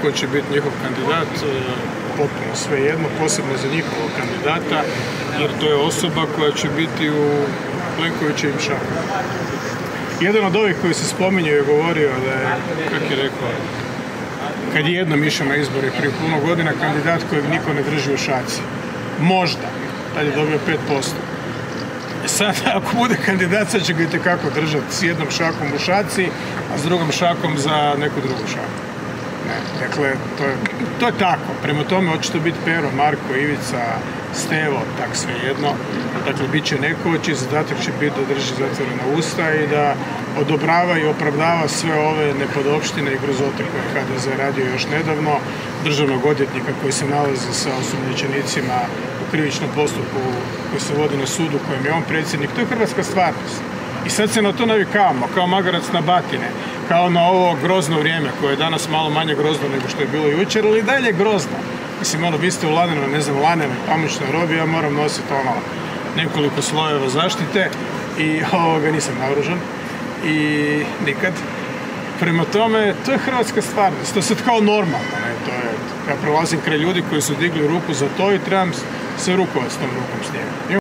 tko će biti njihov kandidat, potpuno svejedno, posebno za njihovog kandidata, jer to je osoba koja će biti u Plenkovićevim šakom. Jedan od ovih koji se spominje je govorio da je, kako je rekao, kad je jednom išao na izbore prije puno godina, kandidat kojeg niko ne drži u šaci. Možda, tad je dobio 5%. Sad, ako bude kandidat, sad će ga itekako držati s jednom šakom u šaci, a s drugom šakom za neku drugu šaku. Ne, dakle, to je tako. Prema tome, hoće to biti Pero, Marko, Ivica, Stevo, tak svejedno. Dakle, bit će neko, čiji zadatak će biti da drži zatvorena usta i da odobrava i opravdava sve ove nepodopštine i grozote koje je HDZ radio još nedavno, državnog odvjetnika koji se nalazi sa osumnjičenicima u krivičnom postupku koji se vodi na sudu kojem je on predsjednik. To je hrvatska stvarnost. I sad se na to navikavamo, kao magarac na batine, kao na ovo grozno vrijeme koje je danas malo manje grozno nego što je bilo jučer, ali i dalje grozno. Mislim, vi ste u lanenoj, ne znam, lanenoj pamučnoj robi, ja moram nositi nekoliko slojeva zaštite i nisam naoružan i nikad. Prema tome, to je hrvatska stvarnost, to je sad kao normalno, ne? Ja prolazim kraj ljudi koji su digli ruku za to i trebam se rukovati s tom rukom s njima.